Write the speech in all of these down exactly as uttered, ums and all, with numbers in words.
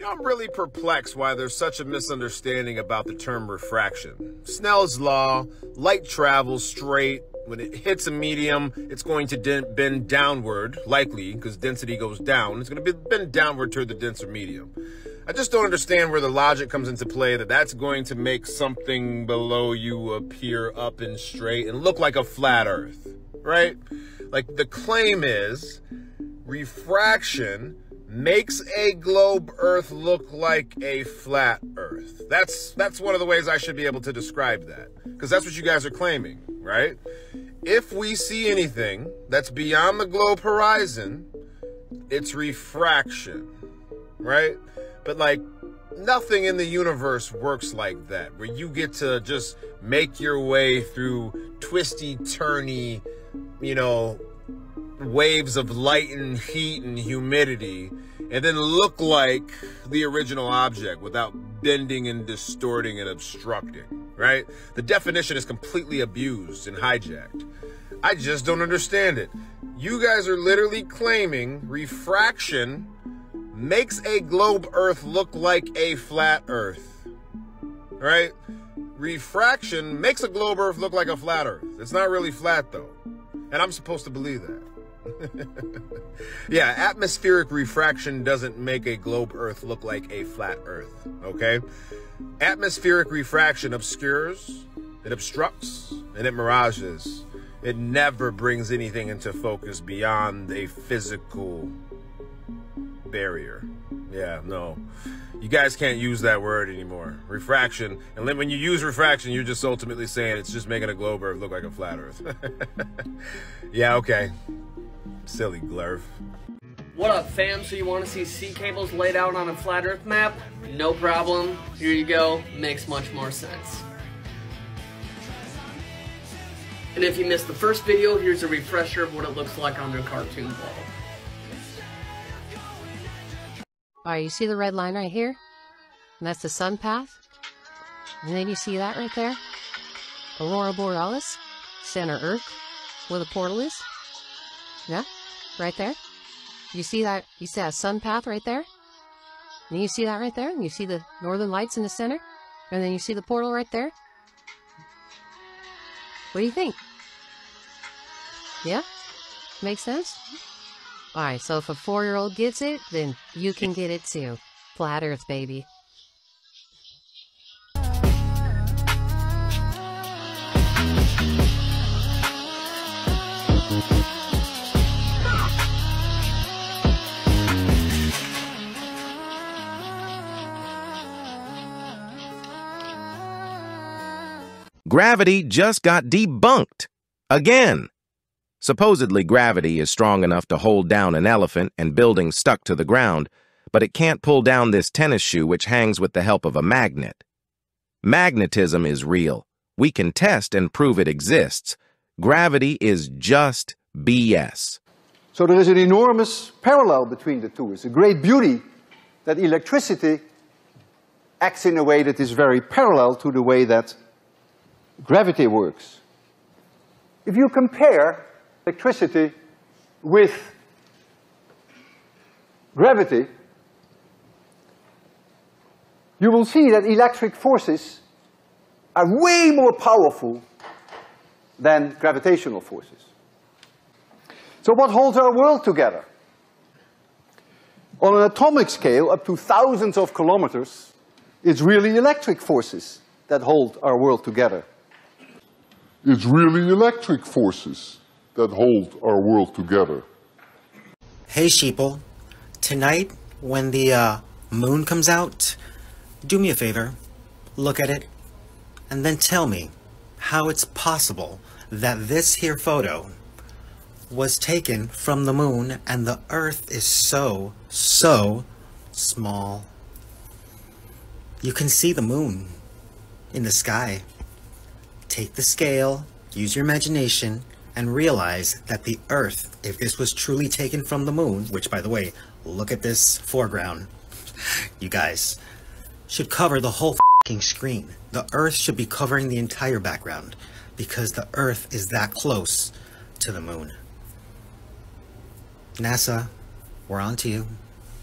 know, I'm really perplexed why there's such a misunderstanding about the term refraction. Snell's law, light travels straight. When it hits a medium, it's going to bend downward, likely, because density goes down. It's going to bend downward toward the denser medium. I just don't understand where the logic comes into play that that's going to make something below you appear up and straight and look like a flat Earth, right? Like, the claim is refraction makes a globe Earth look like a flat Earth. That's that's one of the ways I should be able to describe that, because that's what you guys are claiming, right? If we see anything that's beyond the globe horizon, it's refraction, right? But like, nothing in the universe works like that, where you get to just make your way through twisty, turny, you know, waves of light and heat and humidity, and then look like the original object without bending and distorting and obstructing, right? The definition is completely abused and hijacked. I just don't understand it. You guys are literally claiming refraction makes a globe Earth look like a flat Earth, right? Refraction makes a globe Earth look like a flat Earth. It's not really flat, though. And I'm supposed to believe that. Yeah, atmospheric refraction doesn't make a globe Earth look like a flat Earth, okay? Atmospheric refraction obscures, it obstructs, and it mirages. It never brings anything into focus beyond a physical barrier. Yeah, no. You guys can't use that word anymore. Refraction. And when you use refraction, you're just ultimately saying it's just making a globe Earth look like a flat Earth. Yeah, okay. Silly glurf. What up, fam? So you want to see sea cables laid out on a flat Earth map? No problem. Here you go. Makes much more sense. And if you missed the first video, here's a refresher of what it looks like on their cartoon wall. Alright, you see the red line right here? And that's the sun path. And then you see that right there? Aurora Borealis, center Earth, where the portal is. Yeah, right there. You see that? You see that sun path right there? And you see that right there? And you see the northern lights in the center? And then you see the portal right there? What do you think? Yeah? Makes sense? Alright, so if a four-year-old gets it, then you can get it too. Flat Earth, baby. Gravity just got debunked. Again. Supposedly, gravity is strong enough to hold down an elephant and buildings stuck to the ground, but it can't pull down this tennis shoe which hangs with the help of a magnet. Magnetism is real. We can test and prove it exists. Gravity is just B S. So there is an enormous parallel between the two. It's a great beauty that electricity acts in a way that is very parallel to the way that gravity works. If you compare electricity with gravity, you will see that electric forces are way more powerful than gravitational forces. So what holds our world together? On an atomic scale, up to thousands of kilometers, it's really electric forces that hold our world together. It's really electric forces that hold our world together. Hey sheeple, tonight when the uh, moon comes out, do me a favor, look at it, and then tell me how it's possible that this here photo was taken from the moon and the Earth is so, so small. You can see the moon in the sky. Take the scale, use your imagination, and realize that the Earth, if this was truly taken from the moon, which by the way, look at this foreground, you guys, should cover the whole f***ing screen. The Earth should be covering the entire background because the Earth is that close to the moon. NASA, we're on to you.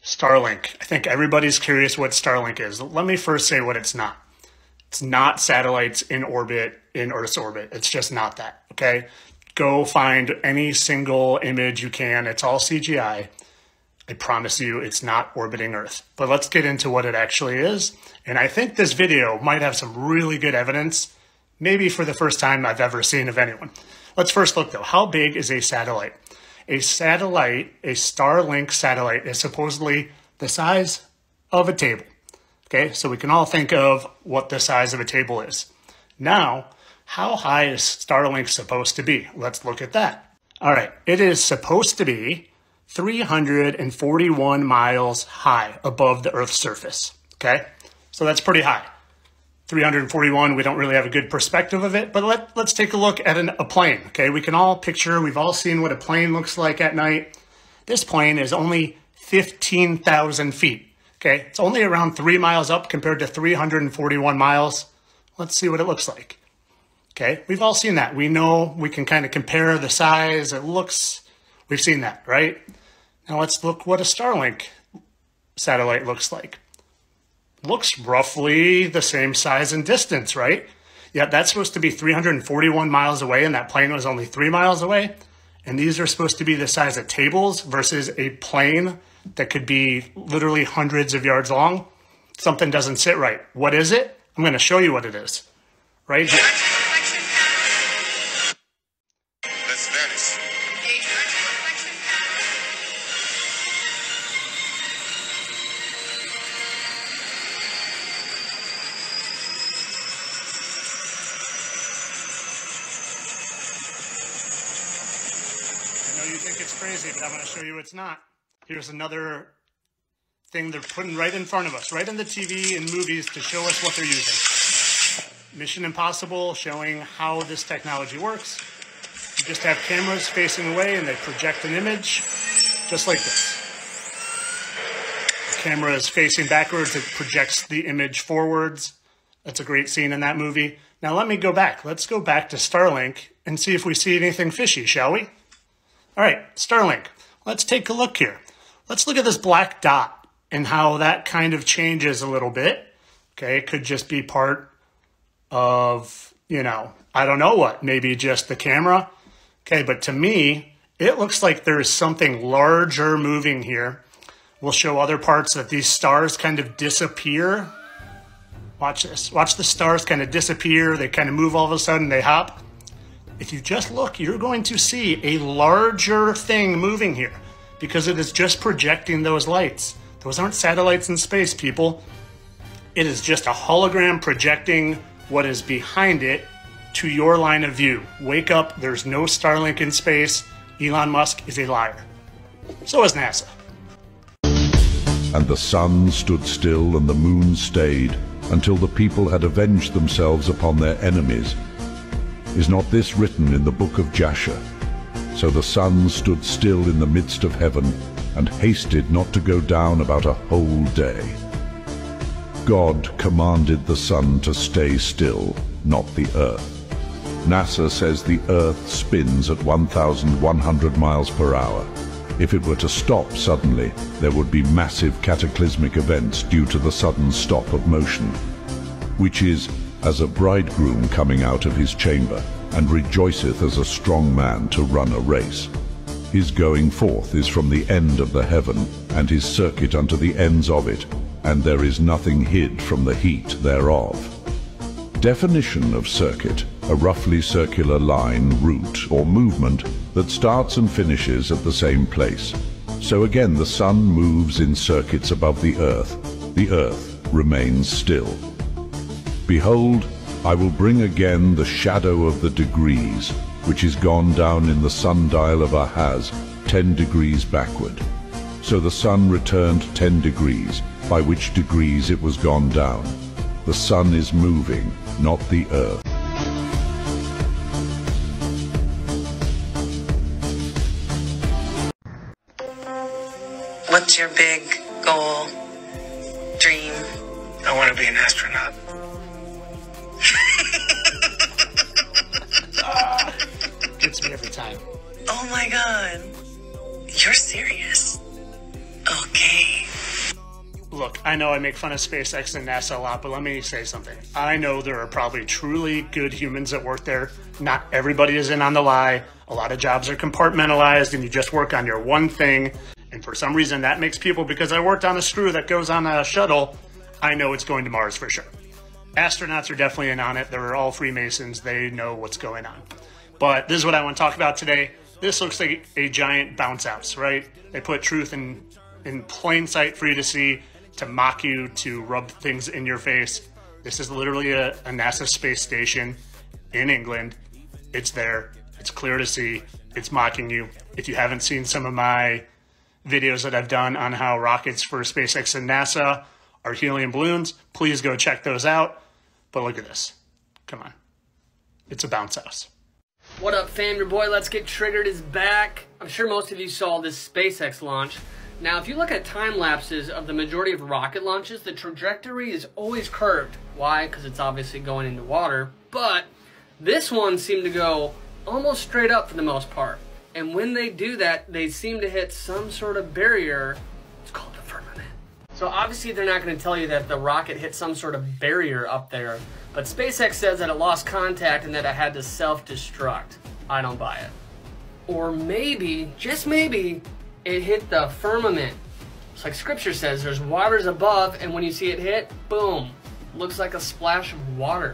Starlink. I think everybody's curious what Starlink is. Let me first say what it's not. It's not satellites in orbit, in Earth's orbit. It's just not that, okay? Go find any single image you can. It's all C G I. I promise you it's not orbiting Earth. But let's get into what it actually is. And I think this video might have some really good evidence, maybe for the first time I've ever seen of anyone. Let's first look though. How big is a satellite? A satellite, a Starlink satellite, is supposedly the size of a table. Okay, so we can all think of what the size of a table is. Now, how high is Starlink supposed to be? Let's look at that. All right, it is supposed to be three hundred forty-one miles high above the Earth's surface. Okay, so that's pretty high. three hundred forty-one, we don't really have a good perspective of it, but let, let's take a look at an, a plane. Okay, we can all picture, we've all seen what a plane looks like at night. This plane is only fifteen thousand feet. Okay, it's only around three miles up compared to three hundred forty-one miles. Let's see what it looks like. Okay, we've all seen that. We know, we can kind of compare the size. It looks, we've seen that, right? Now let's look what a Starlink satellite looks like. Looks roughly the same size and distance, right? Yeah, that's supposed to be three hundred forty-one miles away, and that plane was only three miles away. And these are supposed to be the size of tables versus a plane that could be literally hundreds of yards long. Something doesn't sit right. What is it? I'm going to show you what it is. Right here. That's Venice. I know you think it's crazy, but I'm going to show you it's not. Here's another thing they're putting right in front of us, right in the T V and movies to show us what they're using. Mission Impossible, showing how this technology works. You just have cameras facing away and they project an image just like this. The camera is facing backwards, it projects the image forwards. That's a great scene in that movie. Now let me go back. Let's go back to Starlink and see if we see anything fishy, shall we? All right, Starlink, let's take a look here. Let's look at this black dot and how that kind of changes a little bit. Okay, it could just be part of, you know, I don't know what, maybe just the camera. Okay, but to me, it looks like there's something larger moving here. We'll show other parts that these stars kind of disappear. Watch this. Watch the stars kind of disappear. They kind of move all of a sudden, they hop. If you just look, you're going to see a larger thing moving here, because it is just projecting those lights. Those aren't satellites in space, people. It is just a hologram projecting what is behind it to your line of view. Wake up, there's no Starlink in space. Elon Musk is a liar. So is NASA. And the sun stood still and the moon stayed until the people had avenged themselves upon their enemies. Is not this written in the book of Jasher? So the sun stood still in the midst of heaven, and hasted not to go down about a whole day. God commanded the sun to stay still, not the earth. NASA says the earth spins at one thousand one hundred miles per hour. If it were to stop suddenly, there would be massive cataclysmic events due to the sudden stop of motion, which is as a bridegroom coming out of his chamber, and rejoiceth as a strong man to run a race. His going forth is from the end of the heaven, and his circuit unto the ends of it, and there is nothing hid from the heat thereof. Definition of circuit: a roughly circular line, route, or movement that starts and finishes at the same place. So again the sun moves in circuits above the earth. The earth remains still. Behold, I will bring again the shadow of the degrees, which is gone down in the sundial of Ahaz, ten degrees backward. So the sun returned ten degrees, by which degrees it was gone down. The sun is moving, not the earth. What's your big goal, dream? I want to be an astronaut. Gets me every time. Oh my god. You're serious? Okay. Look, I know I make fun of SpaceX and NASA a lot, but let me say something. I know there are probably truly good humans that work there. Not everybody is in on the lie. A lot of jobs are compartmentalized and you just work on your one thing. And for some reason that makes people, because I worked on a screw that goes on a shuttle, I know it's going to Mars for sure. Astronauts are definitely in on it. They're all Freemasons. They know what's going on. But this is what I want to talk about today. This looks like a giant bounce house, right? They put truth in, in plain sight for you to see, to mock you, to rub things in your face. This is literally a, a NASA space station in England. It's there. It's clear to see. It's mocking you. If you haven't seen some of my videos that I've done on how rockets for SpaceX and NASA are helium balloons, please go check those out. But look at this. Come on. It's a bounce house. What up, fam? Your boy Let's Get Triggered is back. I'm sure most of you saw this SpaceX launch. Now, if you look at time lapses of the majority of rocket launches, the trajectory is always curved. Why? Because it's obviously going into water. But this one seemed to go almost straight up for the most part. And when they do that, they seem to hit some sort of barrier. It's called the firmament. So obviously they're not going to tell you that the rocket hit some sort of barrier up there. But SpaceX says that it lost contact and that it had to self-destruct. I don't buy it. Or maybe, just maybe, it hit the firmament. It's like scripture says, there's waters above, and when you see it hit, boom, looks like a splash of water.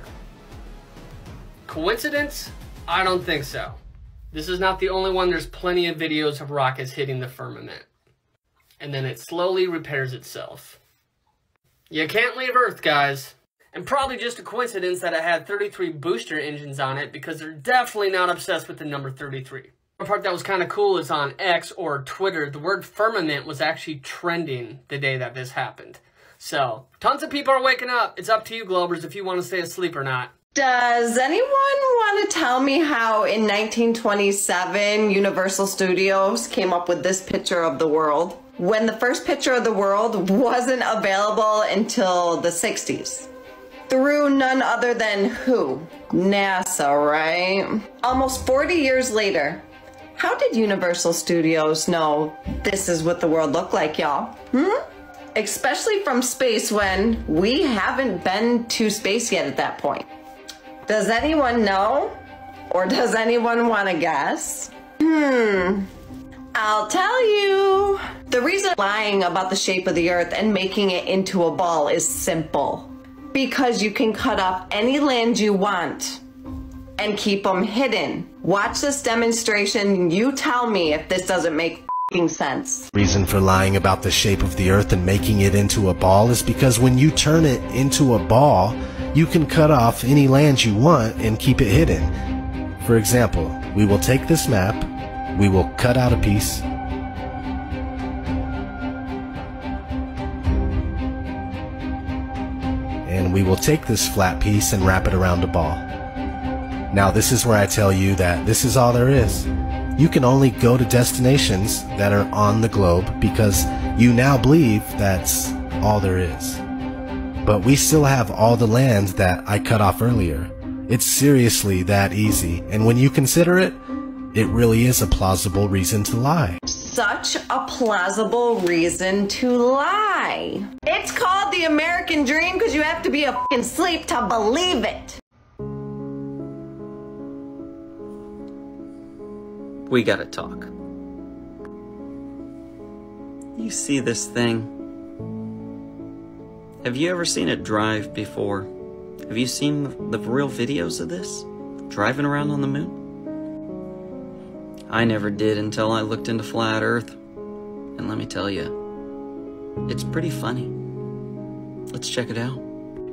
Coincidence? I don't think so. This is not the only one. There's plenty of videos of rockets hitting the firmament. And then it slowly repairs itself. You can't leave Earth, guys. And probably just a coincidence that it had thirty-three booster engines on it, because they're definitely not obsessed with the number thirty-three. The part that was kind of cool is on X or Twitter, the word firmament was actually trending the day that this happened. So, tons of people are waking up. It's up to you, Globers, if you want to stay asleep or not. Does anyone want to tell me how in nineteen twenty-seven Universal Studios came up with this picture of the world, when the first picture of the world wasn't available until the sixties? Through none other than who? NASA, right? Almost forty years later, how did Universal Studios know this is what the world looked like, y'all? Hmm? Especially from space, when we haven't been to space yet at that point. Does anyone know? Or does anyone want to guess? Hmm. I'll tell you. The reason lying about the shape of the Earth and making it into a ball is simple. Because you can cut off any land you want and keep them hidden. Watch this demonstration. You tell me if this doesn't make f***ing sense. Reason for lying about the shape of the Earth and making it into a ball is because when you turn it into a ball, you can cut off any land you want and keep it hidden. For example, we will take this map, we will cut out a piece, and we will take this flat piece and wrap it around a ball. Now this is where I tell you that this is all there is. You can only go to destinations that are on the globe because you now believe that's all there is. But we still have all the land that I cut off earlier. It's seriously that easy, and when you consider it, it really is a plausible reason to lie. Such a plausible reason to lie. It's called the American dream because you have to be a f***ing sleep to believe it. We gotta talk. You see this thing? Have you ever seen it drive before? Have you seen the real videos of this? Driving around on the moon? I never did until I looked into Flat Earth. And let me tell you, it's pretty funny. Let's check it out.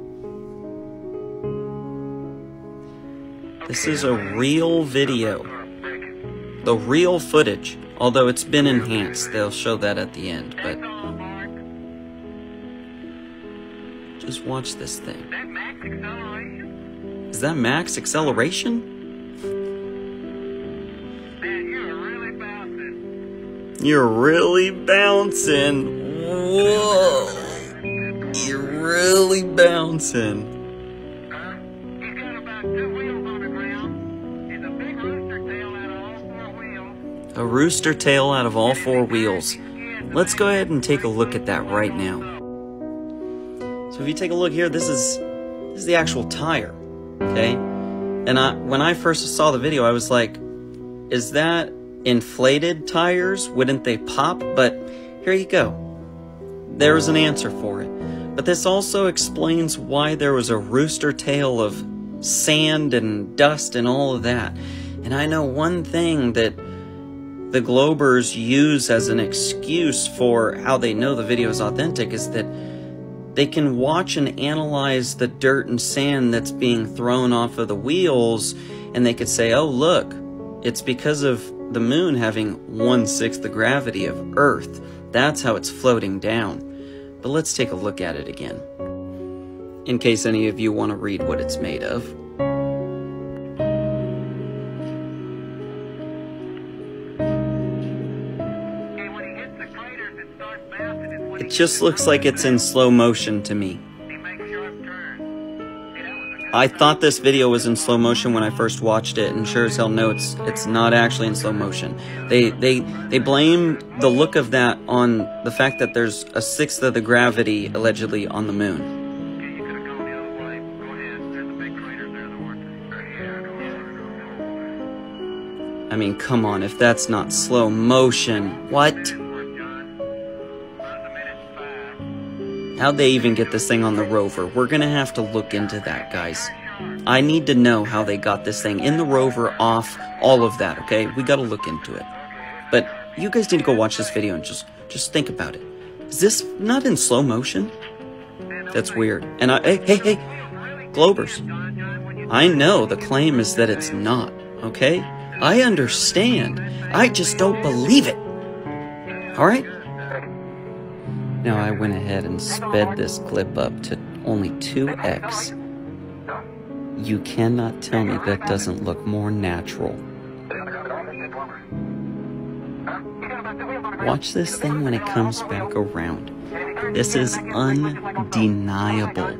This is a real video. The real footage. Although it's been enhanced. They'll show that at the end, but just watch this thing. Is that max acceleration? You're really bouncing. Whoa. You're really bouncing. A rooster tail out of all four wheels. Let's go ahead and take a look at that right now. So if you take a look here, this is this is the actual tire, okay? And I, when I first saw the video, I was like, is that inflated tires? Wouldn't they pop? But here you go. There's an answer for it. But this also explains why there was a rooster tail of sand and dust and all of that. And I know one thing that the Globers use as an excuse for how they know the video is authentic is that they can watch and analyze the dirt and sand that's being thrown off of the wheels, and they could say, oh look, it's because of the moon having one-sixth the gravity of Earth. That's how it's floating down. But let's take a look at it again, in case any of you want to read what it's made of. It just looks like it's in slow motion to me. I thought this video was in slow motion when I first watched it, and sure as hell no, it's it's not actually in slow motion. They they they blame the look of that on the fact that there's a sixth of the gravity allegedly on the moon. I mean, come on, if that's not slow motion, what? How'd they even get this thing on the rover? We're gonna have to look into that, guys. I need to know how they got this thing in the rover, off, all of that, okay? We gotta look into it. But you guys need to go watch this video and just, just think about it. Is this not in slow motion? That's weird. And I, hey, hey, hey, Globers. I know the claim is that it's not, okay? I understand. I just don't believe it. Alright? Now I went ahead and sped this clip up to only two X. You cannot tell me that doesn't look more natural. Watch this thing when it comes back around. This is undeniable.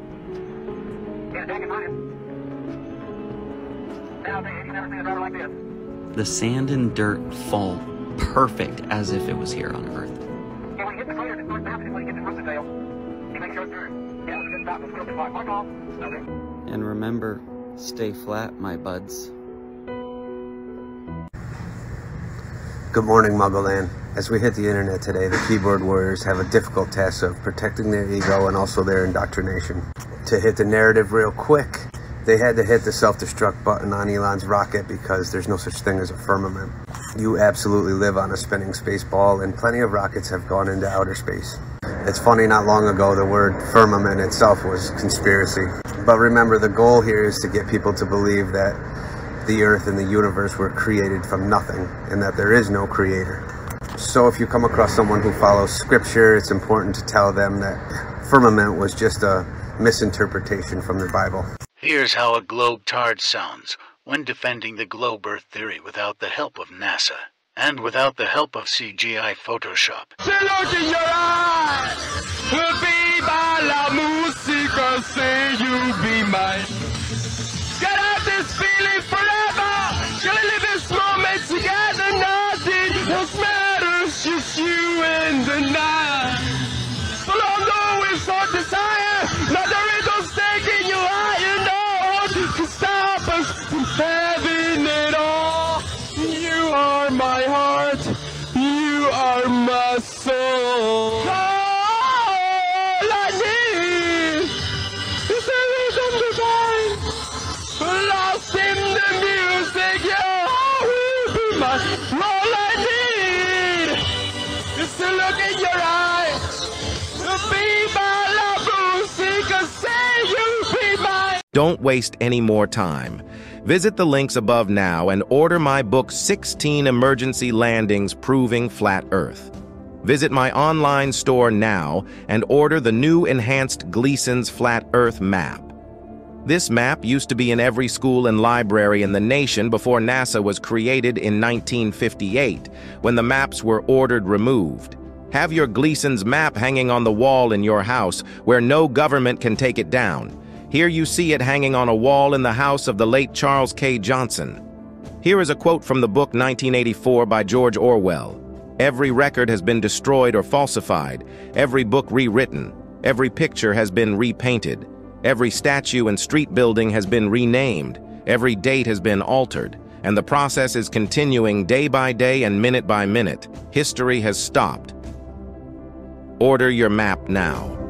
The sand and dirt fall perfect as if it was here on Earth. And remember, stay flat, my buds. Good morning, Muggleland. As we hit the internet today, the keyboard warriors have a difficult task of protecting their ego and also their indoctrination. To hit the narrative real quick, they had to hit the self-destruct button on Elon's rocket because there's no such thing as a firmament. You absolutely live on a spinning space ball, and plenty of rockets have gone into outer space. It's funny, not long ago, the word firmament itself was conspiracy. But remember, the goal here is to get people to believe that the Earth and the universe were created from nothing, and that there is no creator. So if you come across someone who follows scripture, it's important to tell them that firmament was just a misinterpretation from the Bible. Here's how a globe-tard sounds when defending the globe Earth theory without the help of NASA and without the help of C G I Photoshop. Look in your eyes, viva la música, say you be mine. Get out this feeling forever, gonna live this moment together, nothing else matters, just you and the night. But although it's our desire, not the rhythm's taking you higher, no one can stop us from having it all. You are my heart, you are my soul. All I need is a rhythm divine, lost in the music, yeah, will be mine. All I need is to look in your eyes, be my love, music, say you be mine. Don't waste any more time. Visit the links above now and order my book, sixteen Emergency Landings Proving Flat Earth. Visit my online store now and order the new enhanced Gleason's Flat Earth map. This map used to be in every school and library in the nation before NASA was created in nineteen fifty-eight, when the maps were ordered removed. Have your Gleason's map hanging on the wall in your house where no government can take it down. Here you see it hanging on a wall in the house of the late Charles K. Johnson. Here is a quote from the book nineteen eighty-four by George Orwell. Every record has been destroyed or falsified, every book rewritten, Every picture has been repainted. Every statue and street building has been renamed. Every date has been altered. And the process is continuing day by day and minute by minute. History has stopped. Order your map now.